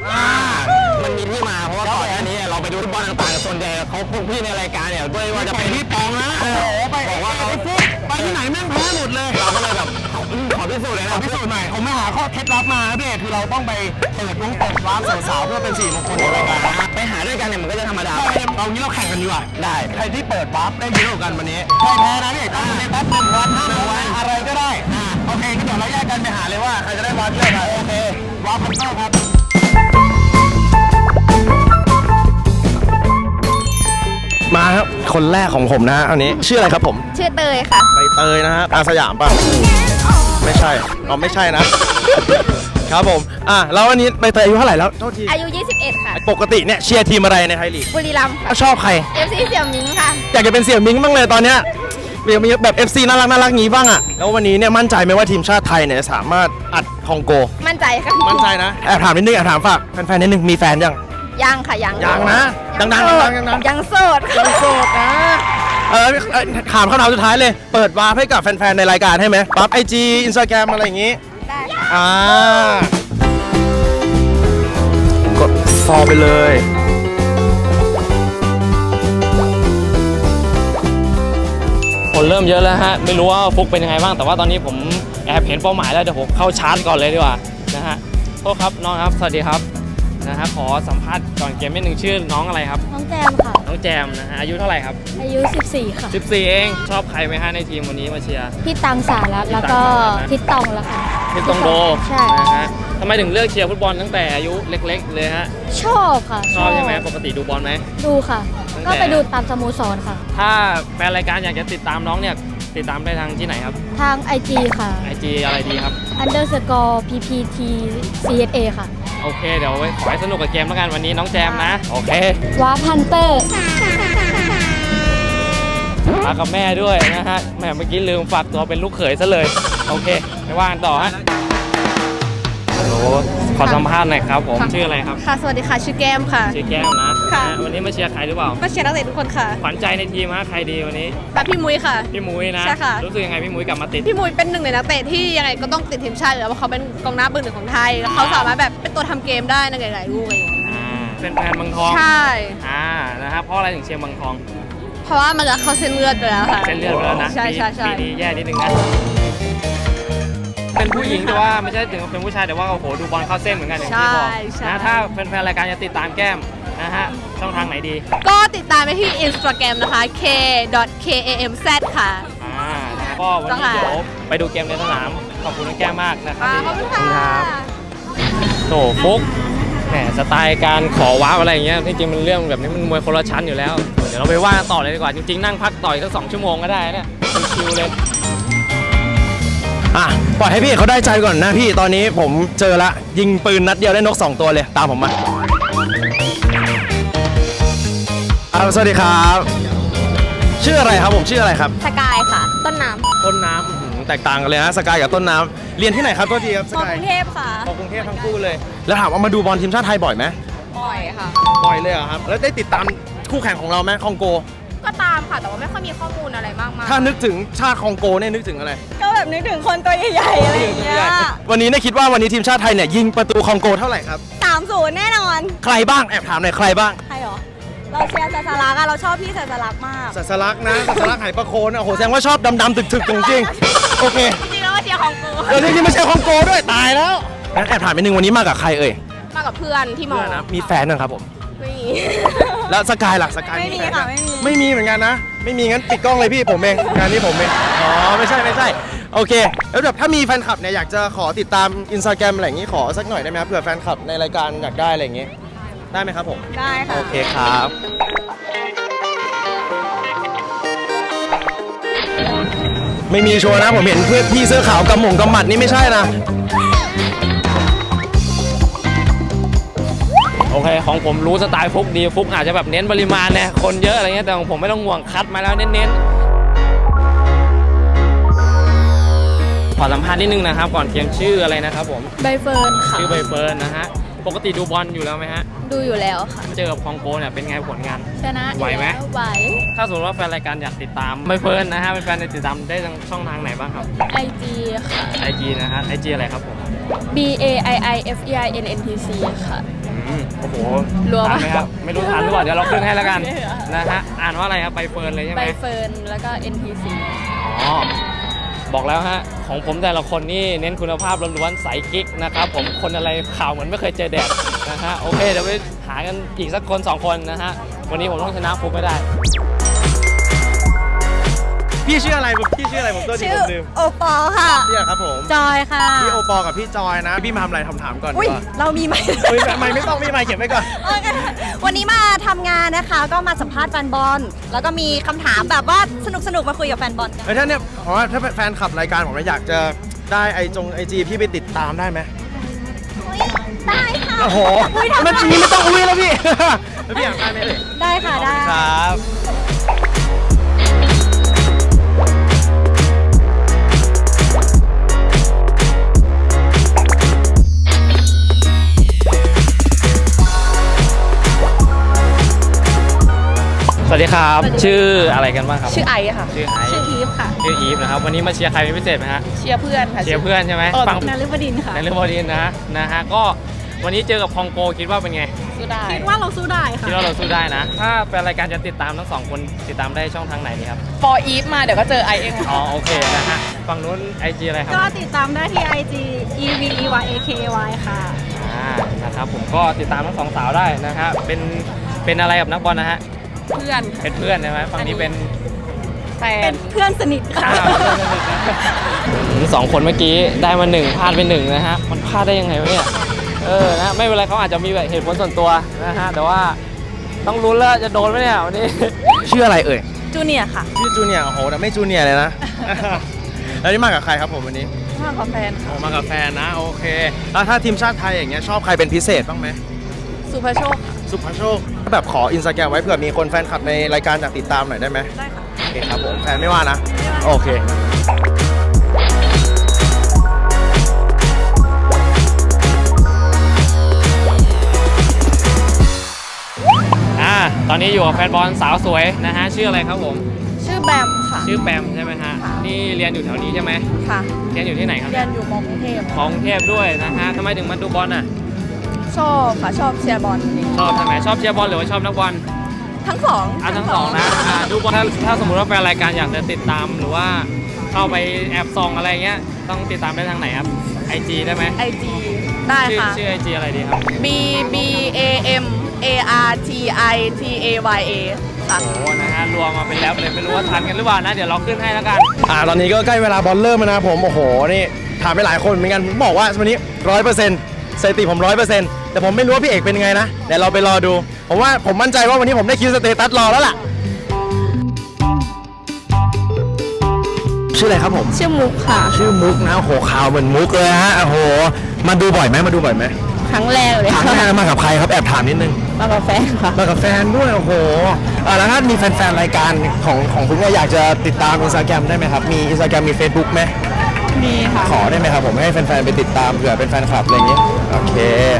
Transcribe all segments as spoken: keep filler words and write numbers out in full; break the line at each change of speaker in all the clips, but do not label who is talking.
มันมีที่มาเพราะว่าก่อนหน้านี้เราไปดูฟุตบอลต่างๆส่วนใหญ่เขาพวกพี่ในรายการเนี่ยด้วยว่าจะเป็นพี่ปองนะโอ้โหไปบอกว่าเขาไปที่ไหนแม่งแพ้หมดเลยเราก็เลยแบบขอพิสูจน์เลยนะพิสูจน์หน่อยผมไม่หาข้อเคล็ดลับมาพี่คือเราต้องไปเปิดวงเปิดร้านสาวๆเพื่อเป็นสี่มงคลในรายการนะไปหาด้วยกันเนี่ยมันก็จะธรรมดาเอางี้เราแข่งกันดีกว่าได้ใครที่เปิดวาร์ปได้เยอะกว่ากันวันนี้ใครแพ้นะเนี่ยตั้งในแป๊บหนึ่งวันห้าวันอะไรก็ได้โอเคก็เดี๋ยวเราแยกกันไปหาเลยว่าใครจะได้วาร์ปเยอะกันโอเควาร์ปพันเตอร์ครับมาครับคนแรกของผมนะอันนี้ชื่ออะไรครับผม
ชื่อเตยค่ะ
ใบเตยนะฮะอาสยามป่ะไม่ใช่อ๋อไม่ใช่นะครับผมอ่ะแล้ววันนี้ใบเตยอายุเท่าไหร่แล้วโทษที
อายุยี่สิบเอ็ดค่ะ
ปกติเนี่ยเชียร์ทีมอะไรในไทยลีก
บุรีรัมย์
ชอบใคร
เอฟ ซี เสี่ยวมิงค่ะ
อยากจะเป็นเสี่ยวมิงบ้างเลยตอนเนี้ยมีแบบ เอฟ ซี น่ารักน่ารักงี้บ้างอ่ะแล้ววันนี้เนี่ยมั่นใจไหมว่าทีมชาติไทยเนี่ยสามารถอัดคองโก
มั่นใจค่ะ
มั่นใจนะแอบถามนิดนึงแอบถามฝากแฟนๆนิดนึงมีแฟนยัง
ยังค่ะยัง
ยังนะดังๆดังๆดังๆ
ยังโสด
ยังโสดนะเออถามคำถามสุดท้ายเลยเปิดวาร์ปให้กับแฟนๆในรายการให้ไหมปั๊บไอจีอินสตาแกรมอะไรอย่างงี้
ได้
อ่ากดฟอลไปเลย
คนเริ่มเยอะแล้วฮะไม่รู้ว่าฟุกเป็นยังไงบ้างแต่ว่าตอนนี้ผมแอบเห็นเป้าหมายแล้วเดี๋ยวผมเข้าชาร์จก่อนเลยดีกว่านะฮะโทษครับน้องครับสวัสดีครับนะฮะขอสัมภาษณ์ก่อนเกมนิดนึงชื่อน้องอะไรครับ
น้องแจมค่ะ
น้องแจมนะฮะอายุเท่าไหร่ครับ
อายุสิบสี่ค่ะ
สิบสี่เองชอบใครไหมฮะในทีมวันนี้มาเชียร์
พี่ตังสารัตแล้วก็พี่ตองละค่ะ
พี่ตองโด
ใช่
นะฮะทำไมถึงเลือกเชียร์ฟุตบอลตั้งแต่อายุเล็กๆเลยฮะ
ชอบค่ะ
ชอบใช่ไหมปกติดูบอลไหม
ดูค่ะก็ไปดูตามสโมสรค่ะ
ถ้าแฟนรายการอยากจะติดตามน้องเนี่ยติดตามได้ทางที่ไหนครับ
ทาง ไอ จี ค่ะ
ไอ จี อะไรดีครับ
underscore พี พี ที ซี เอส เอ ค่ะ
โอเคเดี๋ยวขอให้สนุกกับเกมแล้วกันวันนี้น้องแจมนะโอเคว
าร์ปฮันเตอร์
มากับแม่ด้วยนะฮะแม่เมื่อกี้ลืมฝากตัวเป็นลูกเขยซะเลยโอเคไปว่ากันต่อฮะฮัลโหลขอสัมภาษณ์หน่อยครับผมชื่ออะไรครับ
ค่ะสวัสดีค่ะชื่อแก้มค่ะ
ชื่อแก้มนะค่ะวันนี้มาเชียร์ใครหรือเปล่า
มาเชียร์นักเตะทุกคนค่ะ
ขวัญใจในทีมฮะใครดีวันนี้
พี่มุ้ยค่ะ
พี่มุ้ยนะ
ใช่ค่ะ
รู้สึกยังไงพี่มุ้ยกลับมาติด
พี่มุ้ยเป็นหนึ่งในนักเตะที่ยังไงก็ต้องติดทีมชาติอยู่แล้วเพราะเขาเป็นกองหน้าเบอร์หนึ่งของไทยแล้วเขาสามารถแบบเป็นตัวทำเกมได้ในหลายๆลูกอะไรอย่างเงี้ย
เป็นแฟนบางทอง
ใช่
อ่านะฮะเพราะอะไรถึงเชียร์บางทอง
เพราะว่ามันจะเข้าเส้นเลือดไปแล้วค่ะ
เส้นเลือดไปแล้วนะ
ใช่ใช่ใช่
ปีนี้แย่นิดนึงนะเป็นผู้หญิงแต่ว่าไม่ใช่ถึงเป็นผู้ชายแต่ว่าโอ้โหดูบอลเข้าเส้นเหมือนกันอย่างที่บอกนะถ้าแฟนๆรายการจะติดตามแก้มนะฮะช่องทางไหนดี
ก็ติดตามไปที่ Instagram นะคะ เค ดอท เค เอ เอ็ม แซด ค่ะ
อ่าก็วันนี้เดี๋ยวไปดูเกมในสนามขอบคุณน้องแก้มมากนะครับ
ขอบคุณค่ะ
โถฟุกแหมสไตล์การขอว้าวอะไรอย่างเงี้ยที่จริงมันเรื่องแบบนี้มันมวยคนละชั้นอยู่แล้วเดี๋ยวเราไปว่าต่อเลยดีกว่าจริงๆนั่งพักต่อยสักสองชั่วโมงก็ได้เนี่ยชิวเลย
อ่ะปล่อยให้พี่เขาได้ใจก่อนนะพี่ตอนนี้ผมเจอละยิงปืนนัดเดียวได้นกสองตัวเลยตามผมมาสวัสดีครับชื่ออะไรครับผมชื่ออะไรครับ
สกายค่ะต้นน้
ำต้นน้ำแตกต่างกันเลยนะสกายกับต้นน้ำเรียนที่ไหนครับตัวทีครับสกาย
กรุงเทพค่ะ
กรุงเทพทั้งคู่เลยแล้วถามว่ามาดูบอลทีมชาติไทยบ่อยไหม
บ่อยค่ะ
บ่อยเลยเหรอครับแล้วได้ติดตามคู่แข่งของเราไหมคองโก
ก็ตามค่ะแต่ว่าไม่ค่อยมีข้อมูลอะไรมากมาย
ถ้านึกถึงชาติคองโกเนี่ยนึกถึงอะไร
ก็แบบนึกถึงคนตัวใหญ่ๆอะไรอย่างเงี้ย
วันนี้เนี่ยคิดว่าวันนี้ทีมชาติไทยเนี่ยยิงประตูคองโกเท่าไหร่ครับ
สามศูนย์ แน่นอน
ใครบ้างแอบถามหน่อยใครบ้าง
ใครหรอเราเชียร์ศาสลักอะเราชอบพี่ศาสลักมาก
ศาสลักนะศาสลักไหประโคนโอ้โหแสดงว่าชอบดำๆถึกๆจริงๆโอเค
จริงๆแล้วเชียร์คองโก
เออจริงๆไม่ใช่คองโกด้วยตายแล้วงั้นแอบถามนิดนึงวันนี้มากับใครเอ่ย
มากับเพื่อนที่มอนะ
มีแฟนนะครับผม
ไม่มี
แล้วสกายหลักสกาย
ไม่มีค่ะไม่มี
ไม่มีเหมือนกันนะไม่มีงั้นปิดกล้องเลยพี่ผมเองงานนี้ผมเองอ๋อไม่ใช่ไม่ใช่โอเคแล้วแบบถ้ามีแฟนคลับเนี่ยอยากจะขอติดตามอินสตาแกรมอะไรอย่างนี้ขอสักหน่อยได้ไหมครับเผื่อแฟนคลับในรายการอยากได้อะไรอย่างนี้ได้ไหมครับผม
ได้ค่ะ
โอเคครับไม่มีโชว์นะผมเห็นเพื่อนพี่เสื้อขาวกำหม่งกำหมัดนี่ไม่ใช่นะ
โอเคของผมรู้สไตล์ฟุกดีฟุกอาจจะแบบเน้นปริมาณเนี่ยคนเยอะอะไรเงี้ยแต่ของผมไม่ต้องห่วงคัดมาแล้วเน้นๆขอสัมภาษณ์นิดนึงนะครับก่อนเกมชื่ออะไรนะครับผม
ใบเฟิร์นค่ะ
ชื่อใบเฟิร์นนะฮะปกติดูบอลอยู่แล้วไหมฮะ
ดูอยู่แล้วค่ะ
เจอกับคองโกเนี่ยเป็นไงผลงาน
ชนะ
ไหวไหม
ไหว
ถ้าสมมติว่าแฟนรายการอยากติดตามใบเฟิร์นนะฮะเป็นแฟนติดตามได้ทางช่องทางไหนบ้างครับ
ไอ จี ค่ะ
ไอ จี นะฮะไอ จี อะไรครับผม
B A I I F E I N N T C ค่ะ
โอ้โห
รัว
ทันไหมครับไม่รู้ทันหรือเปล่าเดี๋ยวเราขึ้นให้แล้วกัน
โอเคค่ะ
นะฮะอ่านว่าอะไรครับใบเฟิร์นเลยใช่ไหม
ใบเฟิร์นแล้วก็ N T C
อ๋อบอกแล้วฮะของผมแต่ละคนนี่เน้นคุณภาพล้วนๆใสกิ๊กนะครับผมคนอะไรข่าวเหมือนไม่เคยเจอแดดนะฮะโอเคเดี๋ยวไปหากันอีกสักคนสองคนนะฮะวันนี้ผมต้องชนะฟุกไม่ได้
พี่ชื่ออะไรพี่ชื่ออะไรผมตัวดีผมลืม
โอปอค่ะ
พี่ครับผม
จอยค่ะ
พี่โอปอกับพี่จอยนะพี่มาทำอะไรทำถามก่อนดีกว่า
เรามีไหม
ไม่ไม่ต้องมีไหมเก็บไว้ก่อน
วันนี้มาทำงานนะคะก็มาสัมภาษณ์แฟนบอลแล้วก็มีคำถามแบบว่าสนุกสนุกมาคุยกับแฟนบอลกัน
เออถ้าเนี่ยเพราะว่าถ้าแฟนคลับรายการผมอยากจะได้ไอจงไอจีพี่ไปติดตามได้ไหม
ได้ค่ะ
โอ้โหมันจีไม่ต้องอุ้ยแล้วพี่แล้วพี่อยากได้ไหมเลย
ได้ค่ะได้
ครับ
สวัสดีครับชื่ออะไรกันบ้างครับ
ชื่อไอค่ะ
ชื่อไอ
ชื่ออีฟค่ะ
ชื่ออีฟนะครับวันนี้มาเชียร์ใครเป็นพิเศษไหมฮะ
เชียร์เพื่อนค่ะ
เชียร์เพื่อนใช่ไหม
ฟังนฤบดินค่ะ
นฤบดินนะนะฮะก็วันนี้เจอกับคองโกคิดว่าเป็นไง
สู้ได้คิดว่าเราสู้ได้ค่ะ
คิดว่าเราสู้ได้นะถ้าเป็นรายการจะติดตามทั้งสองคนติดตามได้ช่องทางไหนดีครับ
ฟอร์อีฟมาเดี๋ยวก็เจอไอเอง
อ๋อโอเคนะฮะฝั่งนู้น ไอ จี อะไรครับ
ก็ติดตามได้ที่ ไอ จี E V E Y A K Y ค่ะ
อ่านะครับผมก็ติดตามทั้งสองสาวได้นะฮะเป็นเป็นอะไรกับนักบอลนะฮะ
เพื่อน
เป็นเพื่อนใช่ไหมฝั่งนี้เป็น
แฟน
เพื่อนสนิทค่ะ
สองคนเมื่อกี้ได้มาหนึ่งพลาดไปหนึ่งนะฮะมันพลาดได้ยังไงวะเนี่ยเออนะไม่เป็นไรเขาอาจจะมีเหตุผลส่วนตัวนะฮะแต่ว่าต้องรู้แล้วจะโดนไหมเนี่ยวันนี้
ชื่ออะไรเอ่ย
จูเนียร์ค่ะ
ชื่อจูเนียร์โอ้โหแต่ไม่จูเนียร์เลยนะแล้วนี่มากับใครครับผมวันนี้
มากับแฟน
โอ้มากับแฟนนะโอเคแล้วถ้าทีมชาติไทยอย่างเงี้ยชอบใครเป็นพิเศษบ้างไหม
สุภโชค
สุภโชคแบบขออินสตาแกรมไว้เผื่อมีคนแฟนคลับในรายการอยากติดตามหน่อยได้ไหม
ได้ค่ะ
โอเคครับผมแฟนไม่ว่านะโอเค
อ่าตอนนี้อยู่กับแฟนบอลสาวสวยนะฮะชื่ออะไรครับผม
ชื่อแบมค่ะ
ชื่อแบมใช่ไหมฮะนี่เรียนอยู่แถวนี้ใช่ไหม
ค่ะ
เรียนอยู่ที่ไหนครับ
เรียนอยู่มอกรุงเทพ
มอกรุงเทพด้วยนะฮะทำไมถึงมาดูบอลอ่ะ
ชอบค่ะชอบเชียร์บอล
ชอบทำไมชอบเชียร์บอลหรือว่าชอบนักบอล
ทั้งสอง
อ่ะทั้งสองนะดูบอลถ้าถ้าสมมติว่าแฟนรายการอยากจะติดตามหรือว่าเข้าไปแอบซองอะไรเงี้ยต้องติดตามได้ทางไหนครับ ไอ จี ได้ไหม
ไอ จี ได้ค่ะ
ชื่อ ไอ จี อะไรดีครับ
B B A M A R T I T A Y A ค่ะ
โอ้นะฮะรวมมาเป็นแล้วเลยไม่รู้ว่าทันกันหรือเปล่านะเดี๋ยวเราขึ้นให้แล้วกัน
อ่าตอนนี้ก็ใกล้เวลาบอลเริ่มแล้วนะผมโอ้โหนี่ถามไปหลายคนเหมือนกันผมบอกว่าวันนี้ร้อยเปอร์เซ็นต์สถิติผมร้อยเปอร์เซ็นต์แต่ผมไม่รู้ว่าพี่เอกเป็นไงนะเดี๋ยวเราไปรอดูผมว่าผมมั่นใจว่าวันนี้ผมได้คิวสเตตัสรอแล้วล่ะชื่ออะไรครับผม
ชื่อมุกค่ะ
ชื่อมุกนะโอ้โหข่าวเหมือนมุกเลยฮะโอ้โหมาดูบ่อยไหมมาดูบ่อยไหม
ครั้งแรกเลย
ครั้งแรกมากับใครครับแอบถามนิดนึง
มากับแฟนค่ะ
มากับแฟนด้วยโอ้โหแล้วถ้ามีแฟนๆรายการของของคุณก็อยากจะติดตามอินสตาแกรมได้ไหมครับมีอินสตาแกรมมี เฟซบุ๊ก ไหม
มีค่ะ
ขอได้ไหมครับผมให้แฟนๆไปติดตามเผื่อเป็นแฟนคลับอะไรอย่างนี้โอเค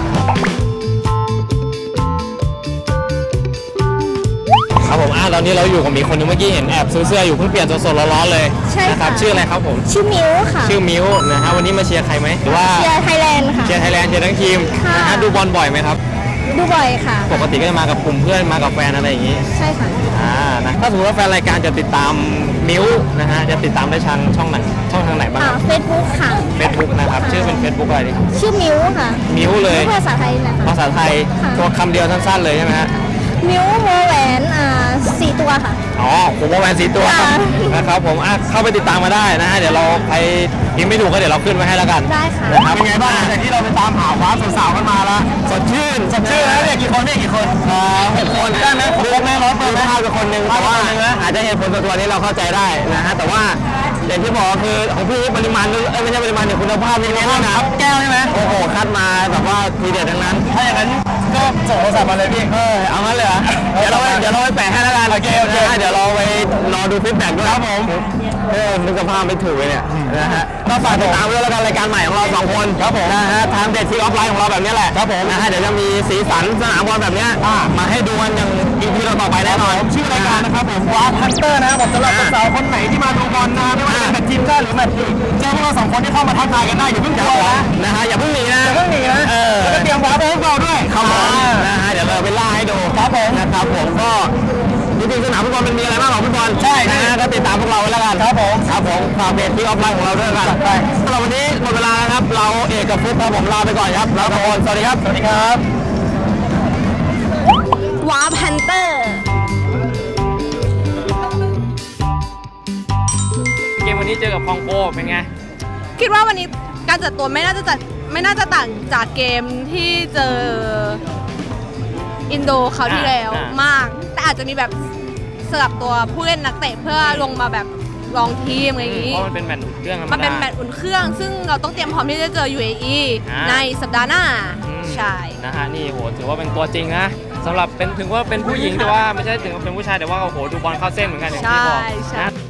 ครับผมอ่าตอนนี้เราอยู่กับมีคนนึงเมื่อกี้เห็นแอบซื้อเสื้ออยู่เพิ่งเปลี่ยนสดๆร้อนๆเลย
ใช่
นะครับชื่ออะไรครับผม
ชื่อมิวค่ะ
ชื่อมิวนะฮะวันนี้มาเชียร์ใครไหมหรือว่า
เชียร์ไทยแลนด์ค่ะ
เชียร์ไทยแลนด์เชียร์ทั้งทีมนะฮะดูบอลบ่อยไหมครับ
ดูบ่อยค่ะ
ปกติก็จะมากับกลุ่มเพื่อนมากับแฟนอะไรอย่างนี้
ใช่ค่ะ
อ่านะถ้าสมมติว่าแฟนรายการจะติดตามมิวนะฮะจะติดตามได้ทางช่องไหนช่องทางไหนบ้าง
ครับเฟซบุ๊กค่ะ
เฟซบุ๊กนะครับชื่อเป็นเฟซบุ๊กอะไรดิ
ชื่อมิวค่ะ
มิวเลย
ภาษาไทยนะคะ
ภาษาไทยตัวคำเดียวสั้นๆเลยใช่ไหมฮะ
มิวโมแหวนอ่าสี่ตัวค่ะ
อ๋อผมโมแหวนสี่ตัวนะครับผมอ่ะเข้าไปติดตามมาได้นะฮะเดี๋ยวเราไปพิมพ์ไม่ถูกก็เดี๋ยวเราขึ้นมาให้แล้วกัน
ได้ค่ะ
นะครับเป็นไงบ้างจากที่เราไปตามหาว้าสาวๆกันมาแล้วสดชื่นสดชื่นแล้วเนี่ยกี่คนเนี่ยกี่คนอ่าหกคนได้ไหมครบไหมร้อยเปอร์เซ็นต์พลาดไปคนหนึ่งแต่ว่าอาจจะเหตุผลตัวนี้เราเข้าใจได้นะฮะแต่ว่าอย่างที่บอกคือของพี่ปริมาณเอ้ยไม่ใช่ปริมาณเนี่ยคุณภาพนี่แน่นอนนะแก้วใช่ไหมโอ้โหคัดมาแบบว่าทีเด็ดทั้งนั้นถ้าอย่างนั้นก็ส่งโทรศัพท์มาเลยพี่เออเอางั้นเลยเดี๋ยวเราเดี๋ยวเราไปแปะให้แล้วกันโอเคโอเคเดี๋ยวเราไปรอดูฟีดแบ็กด้วยครับผมเออนึกสภาพไม่ถูกเลยเนี่ยนะฮะก็ฝากติดตามด้วยแล้วกันรายการใหม่ของเราสองคนครับผมนะฮะทางเด็ดที่ออฟไลน์ของเราแบบนี้แหละครับผมนะฮะเดี๋ยวจะมีสีสันสนามบอลแบบนี้มาให้ดูกันอย่างอีพีต่อไปแน่นอนชื่อรายการนะครับผมวาร์พันเตอร์นะครับผมสำหรับสาวคนไหนที่มาดูบอลนะไม่ว่าจะเป็นทีมชาติหรือแมตช์ลีกเจอพวกเราสองคนที่เข้ามาทักทายกันได้อย่าเพิ่งกลัวนะนะฮะอย่าเพิ่งหนีนะอย่าเพิ่งหนีนะแล้วก็เตรียมวาร์ปให้พวกเราด้วยครับผมนะฮะเดี๋ยวเราไปล่าให้ดูครับผมนะครับผมก็จริงๆสนามฟุตบอลมันมีอะไรบ้างของฟุตบอลใช่นะฮะก็ติดตามพวกเราไว้แล้วกันครับผมครับผมฝากเพจที่ออฟไลน์ของเราด้วยกันไปสำหรับวันนี้หมดเวลาแล้วครับเราเอกกับฟุตครับผมลาไปก่อนครับลาทุกคนสวัสดีครับสวัสดีครับ
วาร์พันเตอร์
เกมวันนี้เจอกับคองโกเป็นไง
คิดว่าวันนี้การจัดตัวไม่น่าจะจัดไม่น่าจะต่างจากเกมที่เจออินโดคราวที่แล้วมาก แต่อาจจะมีแบบสลับตัวผู้เล่นนักเตะเพื่อลงมาแบบลองทีมอะไรอย่างนี้
เพราะมันเป็นแมตช์อุ่นเครื่องธรรมดา
มันเป็นแมตช์อุ่นเครื่อง ซึ่งเราต้องเตรียมพร้อมที่จะเจอ ยู เอ อี
อ่า
ในสัปดาห์หน้า
อืม
ใช่
นะฮะนี่โหถือว่าเป็นตัวจริงนะสำหรับเป็นถึงว่าเป็นผู้หญิงแต่ว่าไม่ใช่ถึงว่าเป็นผู้ชายแต่ว่าโอ้โหดูบอลเข้าเส้นเหมือนกันอย่างที่บอก
ใช่ใช่
นะ